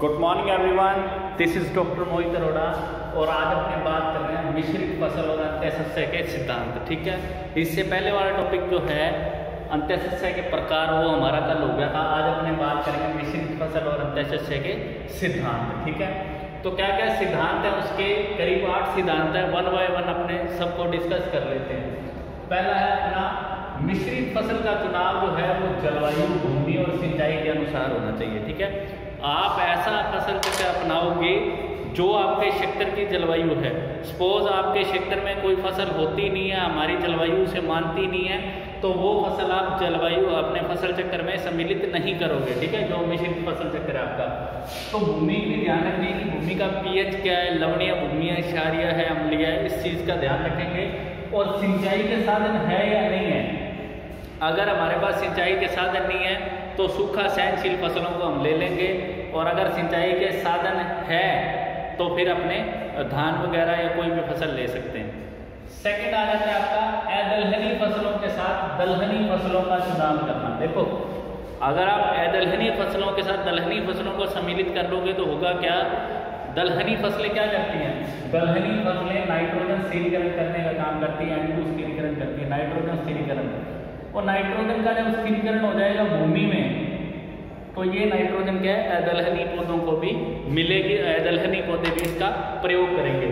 Good morning everyone, this is doctor Mohit Arora और आज अपने बात कर रहे हैं मिश्रित फसल और अंत्यशस्य के सिद्धांत। ठीक है, इससे पहले वाला टॉपिक जो है अंत्यशस्य के प्रकार वो हमारा कल हो गया था। आज अपने बात करेंगे मिश्रित फसल और अंत्यशस्य के सिद्धांत। ठीक है, तो क्या क्या सिद्धांत है, उसके करीब 8 सिद्धांत है। वन बाय वन अपने सबको डिस्कस कर लेते हैं। पहला है अपना मिश्रित फसल का चुनाव जो है वो जलवायु, भूमि और सिंचाई के अनुसार होना चाहिए। ठीक है, आप ऐसा फसल चक्र अपनाओगे जो आपके क्षेत्र की जलवायु है। सपोज आपके क्षेत्र में कोई फसल होती नहीं है, हमारी जलवायु से मानती नहीं है, तो वो फसल आप जलवायु अपने फसल चक्र में सम्मिलित नहीं करोगे। ठीक है, जो मिश्रित फसल चक्र है आपका। तो भूमि भी ध्यान रखनी कि भूमि का पीएच क्या है, लवणीय भूमि है, क्षारीय है, अम्लीय है, इस चीज़ का ध्यान रखेंगे। और सिंचाई के साधन है या नहीं है। अगर हमारे पास सिंचाई के साधन नहीं है तो सूखा सहनशील फसलों को हम ले लेंगे, और अगर सिंचाई के साधन है तो फिर अपने धान वगैरह या कोई भी फसल ले सकते हैं। सेकंड आ जाता है आपका अदलहनी फसलों के साथ दलहनी फसलों का चुनाव करना। देखो, अगर आप अदलहनी फसलों के साथ दलहनी फसलों को सम्मिलित कर लोगे तो होगा क्या, दलहनी फसलें क्या करती हैं, दलहनी फसलें नाइट्रोजन स्थिरीकरण करने का काम करती है, N2 स्थिरीकरण करती है, नाइट्रोजन स्थिरीकरण। और नाइट्रोजन का जब स्थिरीकरण हो जाएगा भूमि में, तो ये नाइट्रोजन क्या है, अदलहनी पौधों को भी मिलेगी, अदलहनी पौधे भी इसका प्रयोग करेंगे।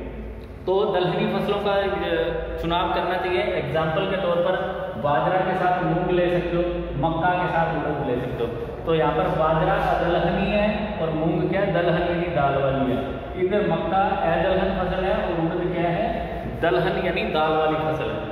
तो दलहनी फसलों का चुनाव करना चाहिए। एग्जाम्पल के तौर पर बाजरा के साथ मूंग ले सकते हो, मक्का के साथ उड़द ले सकते हो। तो यहाँ पर बाजरा अदलहनी है और मूंग क्या है, दलहन यानी दाल वाली है। इधर मक्का अदलहन फसल है और उड़द क्या है, दलहन यानी दाल वाली फसल है।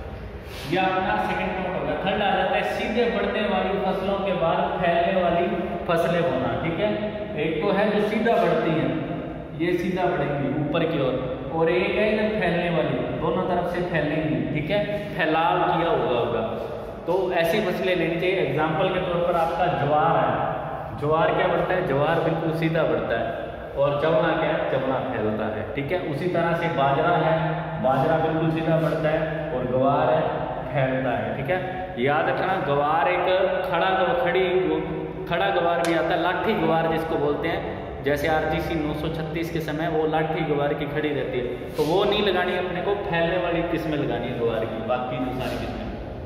यह अपना सेकंड पॉइंट होगा। थर्ड आ जाता है सीधे बढ़ने वाली फसलों के बाद फैलने वाली फसलें होना। ठीक है, एक तो है जो सीधा बढ़ती हैं, ये सीधा बढ़ेंगी ऊपर की ओर, और एक है जो फैलने वाली, दोनों तरफ से फैलेंगी। ठीक है, फैलाव किया होगा। तो ऐसी फसलें लेनी चाहिए। एग्जाम्पल के तौर पर आपका ज्वार है। ज्वार क्या बढ़ता है, ज्वार बिल्कुल सीधा बढ़ता है, और चवना क्या है, चवना फैलता है। ठीक है, उसी तरह से बाजरा है, बाजरा बिल्कुल सीधा बढ़ता है, और ग्वार है, फैलता है। ठीक है, याद रखना, ग्वार एक खड़ा ग्वार भी आता है, लाठी ग्वार जिसको बोलते हैं। जैसे RGC 936 के समय वो लाठी ग्वार की खड़ी रहती है, तो वो नहीं लगानी अपने को, फैलने वाली किस्में लगानी है ग्वार की, बाकी जो सारी किस्में।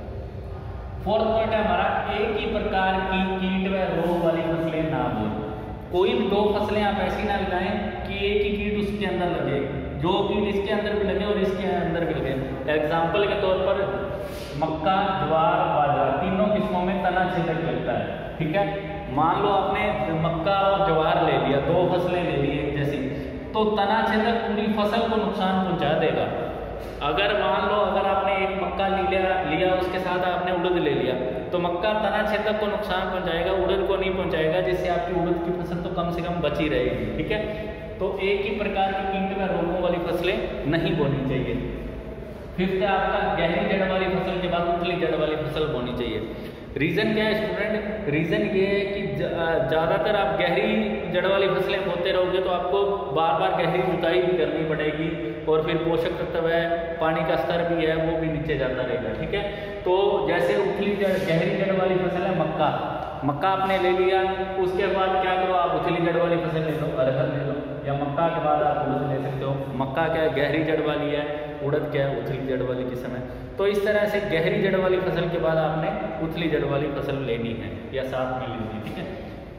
फोर्थ पॉइंट है हमारा एक ही प्रकार की कीट व रोग वाली फसलें ना बोए। कोई भी दो फसलें आप ऐसी ना लगाएं कि एक ही कीट उसके अंदर लगे, जो कीट इसके अंदर भी लगे और इसके अंदर भी लगे। एग्जाम्पल के तौर पर मक्का, ज्वार, बाजरा, तीनों किस्मों में तना छेदक लगता है। ठीक है, मान लो आपने मक्का और ज्वार ले लिया, दो फसलें ले ली एक जैसी, तो तना छेदक पूरी फसल को नुकसान पहुंचा देगा। अगर मान लो अगर आपने एक मक्का लिया उसके साथ आपने उड़द ले लिया, तो मक्का तना छेदक को नुकसान पहुंचाएगा, उड़द को नहीं पहुंचाएगा, जिससे आपकी उड़द की फसल तो कम से कम बची रहेगी। ठीक है, तो एक ही प्रकार की कीट व रोगों वाली फसलें नहीं बोनी चाहिए। फिफ्थ है आपका गहरी जड़ वाली फसल के बाद उथली जड़ वाली फसल बोनी चाहिए। रीज़न क्या है स्टूडेंट, रीज़न ये है कि ज़्यादातर आप गहरी जड़ वाली फसलें बोते रहोगे तो आपको बार बार गहरी जुताई भी करनी पड़ेगी, और फिर पोषक तत्व है, पानी का स्तर भी है, वो भी नीचे जाता रहेगा। ठीक है, तो जैसे उथली जड़, गहरी जड़ वाली फसल है मक्का आपने ले लिया, उसके बाद क्या करो, आप उथली जड़ वाली फसल ले लो, अरहर ले लो, या मक्का के बाद आप उड़द ले सकते हो। मक्का क्या है, गहरी जड़ वाली है, उड़द क्या है, उथली जड़ वाली किस्म है। तो इस तरह से गहरी जड़ वाली फसल के बाद आपने उथली जड़ वाली फसल लेनी है या साथ में लेनी है। ठीक है,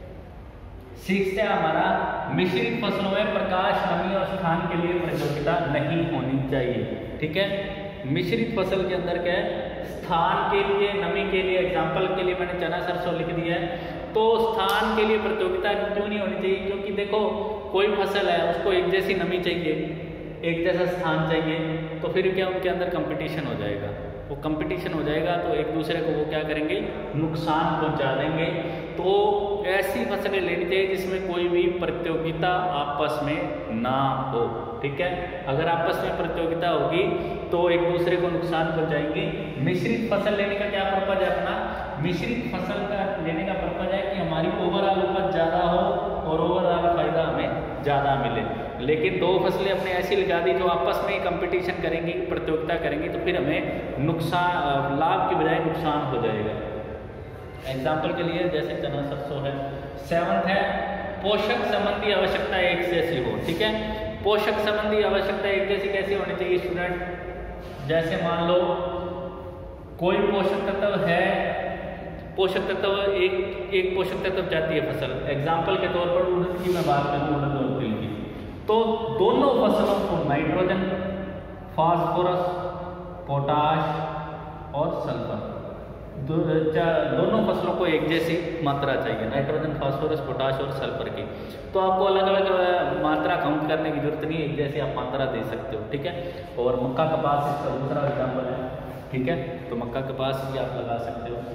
सिक्स्थ है हमारा मिश्रित फसलों में प्रकाश, नमी और स्थान के लिए प्रतियोगिता नहीं होनी चाहिए। ठीक है, मिश्रित फसल के अंदर क्या है, स्थान के लिए, नमी के लिए, एग्जाम्पल के लिए मैंने चना सरसों लिख दिया है। तो स्थान के लिए प्रतियोगिता क्यों नहीं होनी चाहिए, क्योंकि देखो कोई फसल है उसको एक जैसी नमी चाहिए, एक जैसा स्थान चाहिए, तो फिर क्या उनके अंदर कंपटीशन हो जाएगा। वो कंपटीशन हो जाएगा तो एक दूसरे को वो क्या करेंगे, नुकसान पहुंचा देंगे। तो ऐसी फसलें लेनी चाहिए जिसमें कोई भी प्रतियोगिता आपस में ना हो। ठीक है, अगर आपस में प्रतियोगिता होगी तो एक दूसरे को नुकसान पहुंचाएंगे। मिश्रित फसल लेने का क्या पर्पज है अपना, मिश्रित फसल का लेने का पर्पज है कि हमारी ओवरऑल उपज ज़्यादा हो और ओवरऑल फायदा हमें ज़्यादा मिले। लेकिन दो फसलें अपने ऐसी लगा दी जो आपस में कंपटीशन करेंगी, प्रतियोगिता करेंगी, तो फिर हमें नुकसान, लाभ की बजाय नुकसान हो जाएगा। एग्जाम्पल के लिए जैसे चना सरसों है। सेवंथ है पोषक संबंधी आवश्यकता एक जैसी हो। ठीक है, पोषक संबंधी आवश्यकता एक जैसी कैसी होनी चाहिए स्टूडेंट? जैसे मान लो कोई पोषक तत्व है, पोषक तत्व एक पोषक तत्व जाती है फसल, एग्जाम्पल के तौर पर उड़द की मैं बात करूँ, उड़द और तिल की, तो दोनों फसलों को नाइट्रोजन, फास्फोरस, पोटाश और सल्फर, दोनों फसलों को एक जैसी मात्रा चाहिए, नाइट्रोजन, फास्फोरस, पोटाश और सल्फर की। तो आपको अलग अलग मात्रा काउंट करने की जरूरत नहीं है, एक जैसी आप मात्रा दे सकते हो। ठीक है, और मक्का कपास इसका दूसरा एग्जाम्पल है। ठीक है, तो मक्का कपास भी आप लगा सकते हो।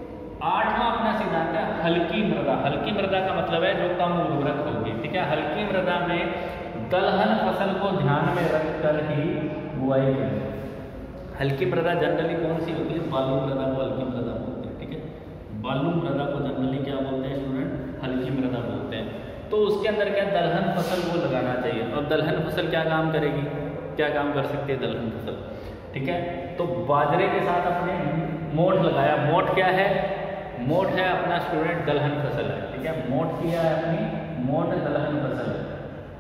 8वां अपना सिद्धांत है हल्की मृदा। हल्की मृदा का मतलब है जो कम उर्वरक होगी। ठीक है, हल्की मृदा में दलहन फसल को ध्यान में रखकर ही बुआई करें। हल्की मृदा जनरली कौन सी होती है? बालू मृदा को हल्की मृदा बोलते हैं। ठीक है, बालू मृदा को जनरली क्या बोलते हैं स्टूडेंट? हल्की मृदा बोलते हैं। तो उसके अंदर क्या दलहन फसल को लगाना चाहिए। अब दलहन फसल क्या काम करेगी, क्या काम कर सकती है दलहन फसल? ठीक है, तो बाजरे के साथ अपने मोठ लगाया। मोठ क्या है? मोठ है अपना स्टूडेंट दलहन फसल है। ठीक है, मोठ किया है अपनी, मोठ दलहन फसल है।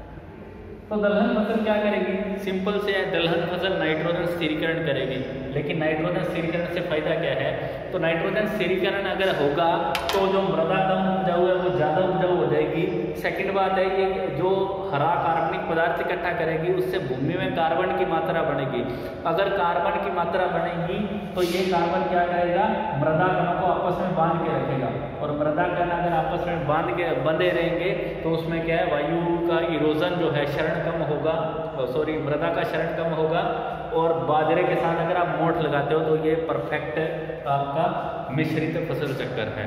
तो दलहन फसल क्या करेगी? सिंपल से है, दलहन फसल नाइट्रोजन स्थिरीकरण करेगी। लेकिन नाइट्रोजन स्थिरीकरण से फायदा क्या है? तो नाइट्रोजन स्थिरीकरण अगर होगा तो जो मृदा कम उपजाऊ है वो ज़्यादा उपजाऊ हो जाएगी। सेकंड बात है कि जो हरा कार्बनिक पदार्थ इकट्ठा करेगी उससे भूमि में कार्बन की मात्रा बढ़ेगी। अगर कार्बन की मात्रा बढ़ेगी तो ये कार्बन क्या करेगा? मृदा कणों को आपस में बांध के रखेगा, और मृदा कण अगर आपस में बंधे रहेंगे तो उसमें क्या है? वायु का इरोजन जो है, क्षरण कम होगा, मृदा का क्षरण कम होगा। और बाजरे के साथ अगर आप मोठ लगाते हो तो ये परफेक्ट आपका मिश्रित फसल चक्कर है।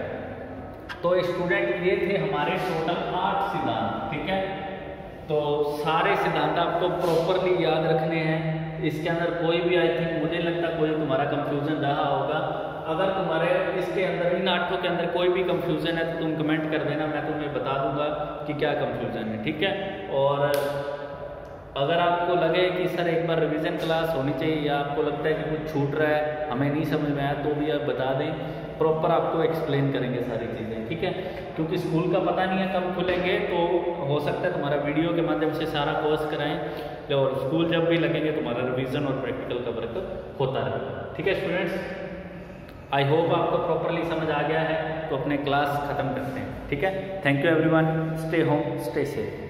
तो स्टूडेंट ये थे हमारे टोटल 8 सिद्धांत। ठीक है, तो सारे सिद्धांत आपको प्रॉपरली याद रखने हैं। इसके अंदर कोई भी आई थिंक मुझे लगता है कोई तुम्हारा कंफ्यूजन रहा होगा। अगर तुम्हारे इसके अंदर इन 8 के अंदर कोई भी कंफ्यूजन है तो तुम कमेंट कर देना, मैं तुम्हें बता दूंगा कि क्या कंफ्यूजन है। ठीक है, और अगर आपको लगे कि सर एक बार रिवीजन क्लास होनी चाहिए, या आपको लगता है कि कुछ छूट रहा है, हमें नहीं समझ में आया, तो भी आप बता दें, प्रॉपर आपको एक्सप्लेन करेंगे सारी चीज़ें। ठीक है, क्योंकि स्कूल का पता नहीं है कब खुलेंगे, तो हो सकता है तुम्हारा वीडियो के माध्यम से सारा कोर्स कराएं, और स्कूल जब भी लगेंगे तुम्हारा रिवीजन और प्रैक्टिकल का वर्क होता रहेगा। ठीक है स्टूडेंट्स, आई होप आपको प्रॉपरली समझ आ गया है। तो अपने क्लास खत्म करते हैं। ठीक है, thank you everyone, stay home, stay safe.